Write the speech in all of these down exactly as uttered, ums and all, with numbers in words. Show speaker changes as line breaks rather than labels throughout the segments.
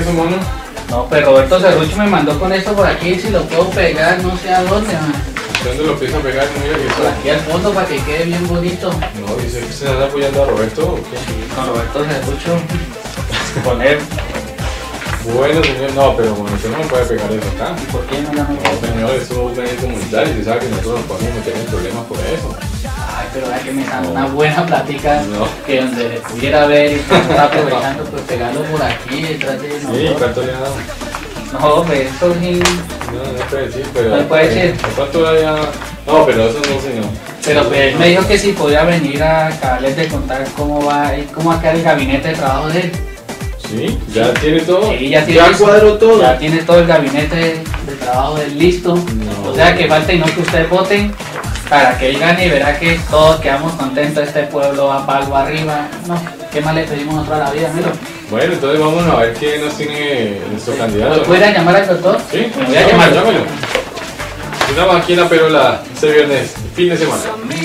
eso, mono?
No, pero Roberto Cerrucho me mandó con esto por aquí, si lo puedo pegar, no sé a dónde, man.
¿Dónde lo empieza a pegar? No, mira que
Por
está.
aquí al fondo para que quede bien bonito.
No, dice que se está apoyando a Roberto. ¿O qué?
Con Roberto Cerrucho. Poner.
Bueno, señor, no, pero bueno, usted no me puede pegar eso acá.
¿Por qué no la
No, señor, eso es un medio comunitario, usted sabe que nosotros nos podemos meter en problemas por eso.
Ay, pero es que me dan
No.
una buena plática
No.
que donde se pudiera ver y pues, está aprovechando pues pegarlo por aquí detrás de
Sí,
nosotros.
¿cuánto le ha dado?
No, pues esto es in-
No, no puede decir, pero...
No puede decir.
¿Cuánto le ha dado? No, pero eso no, señor.
Pero pues él me dijo que si podía venir a acabarles de contar cómo va cómo va a quedar el gabinete de trabajo de él.
Sí, ya tiene todo.
Sí, ya tiene
ya
listo.
cuadró todo.
Ya tiene todo el gabinete de trabajo de él listo.
No.
O sea que falta y no que ustedes voten para que él gane y verá que todos quedamos contentos. Este pueblo va para algo arriba. No, ¿qué más le pedimos nosotros a la vida? Mira.
Bueno, entonces vamos a ver qué nos tiene nuestro candidato.
¿Lo puede llamar al doctor?
Sí,
Me voy a
llámalo,
llamar.
llámalo. Estamos aquí en la Perola este viernes, fin de semana.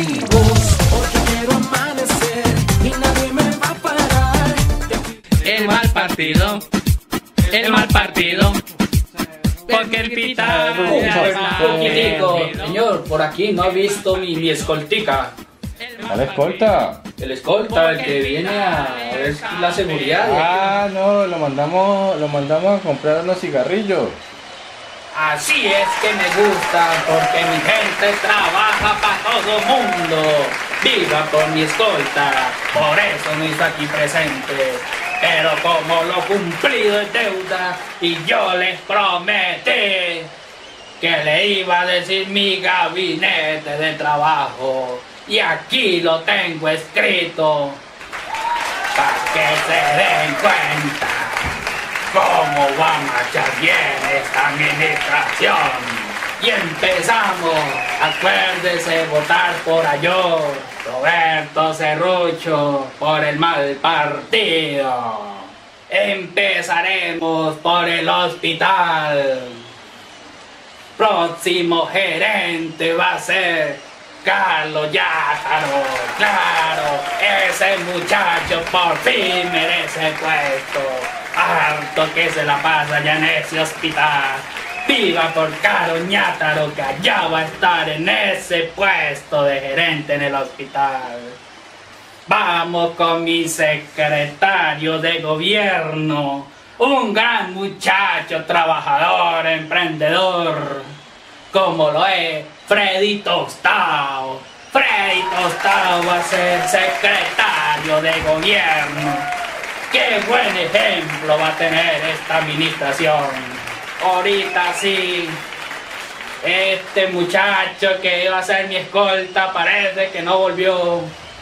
El mal partido, el mal partido, porque el pita
Poquitico, señor, por aquí no ha visto mi, mi escoltica.
¿A la escolta?
El escolta, el que viene a ver la seguridad. de aquí.
Ah, no, lo mandamos, lo mandamos a comprar unos cigarrillos.
Así es que me gusta, porque mi gente trabaja para todo mundo. Viva por mi escolta, por eso no está aquí presente. Pero como lo cumplido es deuda, y yo les prometí que le iba a decir mi gabinete de trabajo. Y aquí lo tengo escrito, para que se den cuenta cómo va a marchar bien esta administración. Y empezamos, acuérdese votar por Ayor, Roberto Cerrucho, por el mal partido. Empezaremos por el hospital. Próximo gerente va a ser Carlos Yátaro. Claro, ese muchacho por fin merece puesto. Harto que se la pasa ya en ese hospital. Viva por Carlos Yátaro, que allá va a estar en ese puesto de gerente en el hospital. Vamos con mi secretario de gobierno, un gran muchacho, trabajador, emprendedor, como lo es Freddy Tostado. Freddy Tostado va a ser secretario de gobierno. ¡Qué buen ejemplo va a tener esta administración! Ahorita sí, este muchacho que iba a ser mi escolta parece que no volvió.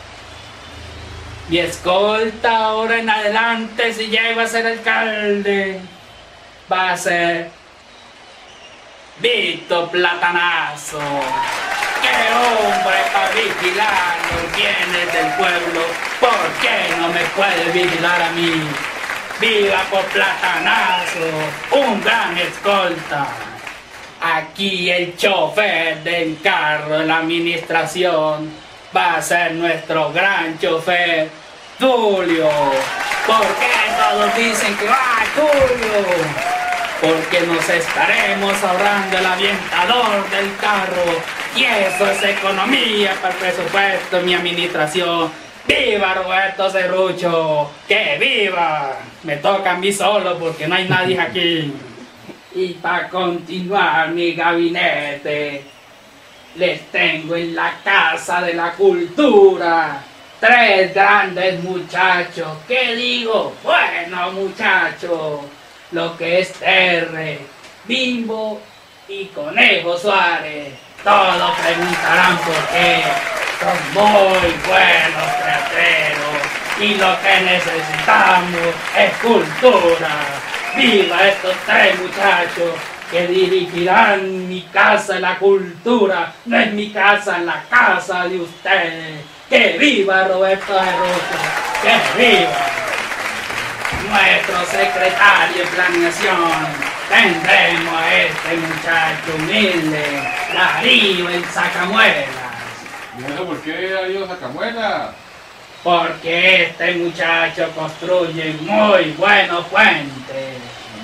Mi escolta ahora en adelante, si ya iba a ser alcalde, va a ser Víctor Platanazo. ¡Qué hombre para vigilar los bienes del pueblo! ¿Por qué no me puede vigilar a mí? ¡Viva por Platanazo! ¡Un gran escolta! Aquí el chofer del carro de la administración va a ser nuestro gran chofer, Tulio. ¿Por qué todos dicen que va Tulio? Porque nos estaremos ahorrando el avientador del carro. Y eso es economía para el presupuesto de mi administración. ¡Viva Roberto Cerrucho! ¡Que viva! Me toca a mí solo porque no hay nadie aquí. Y para continuar mi gabinete, les tengo en la Casa de la Cultura tres grandes muchachos. ¿Qué digo? Bueno, muchachos, lo que es R, Bimbo y Conejo Suárez. Todos preguntarán por qué. Son muy buenos teatreros y lo que necesitamos es cultura. ¡Viva estos tres muchachos que dirigirán mi Casa de la Cultura! No es mi casa, es la casa de ustedes. ¡Que viva Roberto Cerrucho! ¡Que viva! Nuestro secretario de planeación, tendremos a este muchacho humilde, Darío el Sacamuelas.
¿Y eso por qué Darío Sacamuela?
Porque este muchacho construye muy buenos puentes.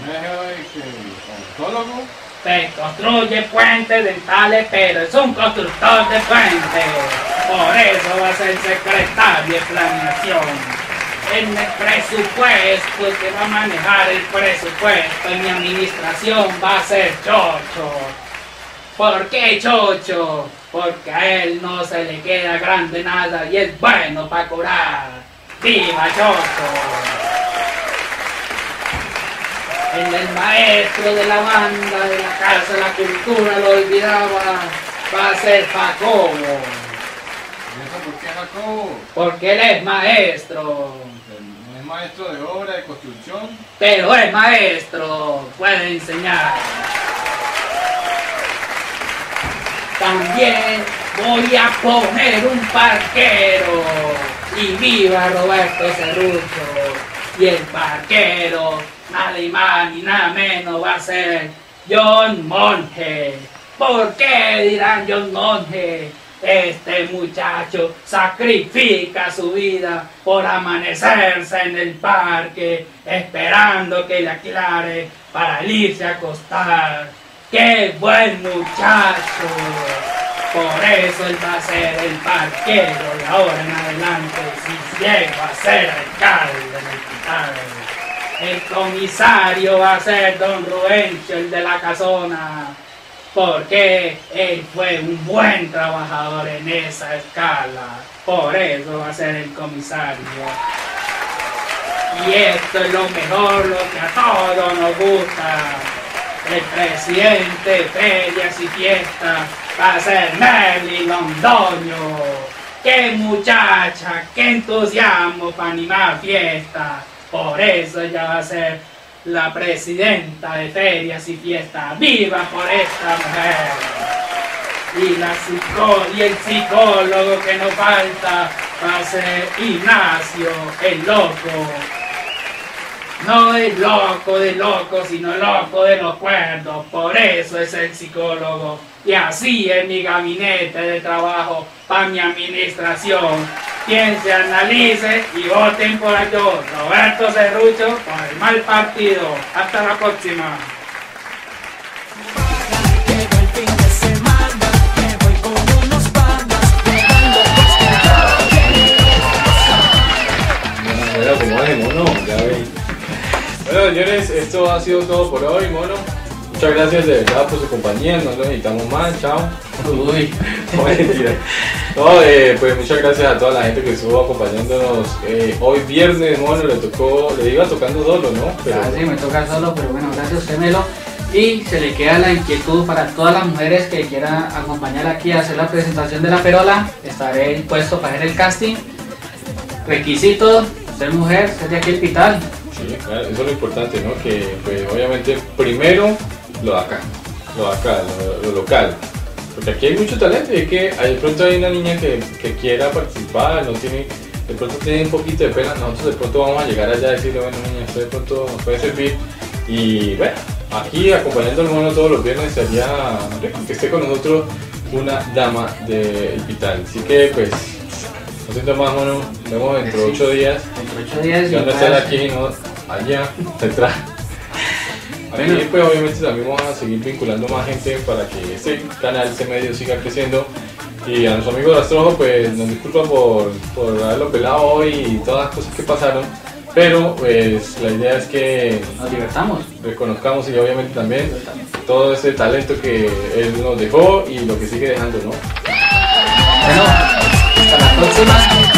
¿Odontólogo?
Pues construye puentes dentales, pero es un constructor de puentes. Por eso va a ser secretario de planeación. En el presupuesto que va a manejar el presupuesto en mi administración va a ser Chocho. ¿Por qué Chocho? Porque a él no se le queda grande nada y es bueno para curar. ¡Viva Chocho! En el maestro de la banda de la Casa de la Cultura lo olvidaba, va a ser Jacobo.
¿Y eso por qué Jacobo?
Porque él es maestro.
¿No es maestro de obra, de construcción?
Pero es maestro, puede enseñar. También voy a poner un parquero. Y viva Roberto Cerrucho. Y el parquero, nada más ni nada menos, va a ser John Monge. ¿Por qué dirán John Monge? Este muchacho sacrifica su vida por amanecerse en el parque, esperando que le aclare para irse a acostar. ¡Qué buen muchacho! Por eso él va a ser el parquero de ahora en adelante, si llego a ser alcalde del hospital. El comisario va a ser don Rubencho, el de la casona, porque él fue un buen trabajador en esa escala. Por eso va a ser el comisario. Y esto es lo mejor, lo que a todos nos gusta. El presidente de ferias y fiestas va a ser Nelly Londoño. ¡Qué muchacha! ¡Qué entusiasmo para animar fiestas! Por eso ella va a ser la presidenta de ferias y fiestas. ¡Viva por esta mujer! Y, la psico y el psicólogo que nos falta va a ser Ignacio, el loco. No el loco de loco, sino el loco de los cuerdos. Por eso es el psicólogo. Y así es mi gabinete de trabajo para mi administración. Piense, analice y voten por yo, Roberto Cerrucho, por el mal partido. Hasta la próxima.
Bueno, señores, esto ha sido todo por hoy, mono. Muchas gracias de verdad por su compañía, no lo necesitamos más, chao.
Uy,
no, mentira. No, eh, pues muchas gracias a toda la gente que estuvo acompañándonos eh, hoy viernes, mono, le tocó, le iba tocando solo, ¿no?
Pero... Ah, sí, me toca solo, pero bueno, gracias a usted, Melo. Y se le queda la inquietud para todas las mujeres que quieran acompañar aquí a hacer la presentación de la perola. Estaré dispuesto para hacer el casting. Requisitos, ser mujer, ser de aquí el hospital.
Sí, claro, eso es lo importante, ¿no? Que pues, obviamente primero lo de acá, lo de acá, lo, lo local. Porque aquí hay mucho talento y es que de pronto hay una niña que, que quiera participar, no tiene, de pronto tiene un poquito de pena, nosotros de pronto vamos a llegar allá a decirle, bueno niña, esto de pronto nos puede servir. Y bueno, aquí acompañando al mono todos los viernes sería que esté con nosotros una dama del hospital. Así que pues, no siento más, mono, nos vemos dentro de ocho días.
Dentro de ocho días.
Ya no estar aquí, no allá, detrás. Aquí pues obviamente también vamos a seguir vinculando más gente para que este canal, este medio siga creciendo. Y a nuestro amigo Rastrojo pues nos disculpa por, por haberlo pelado hoy y todas las cosas que pasaron. Pero pues la idea es que
nos divertamos,
reconozcamos y obviamente también todo ese talento que él nos dejó y lo que sigue dejando, ¿no?
Bueno, hasta la próxima.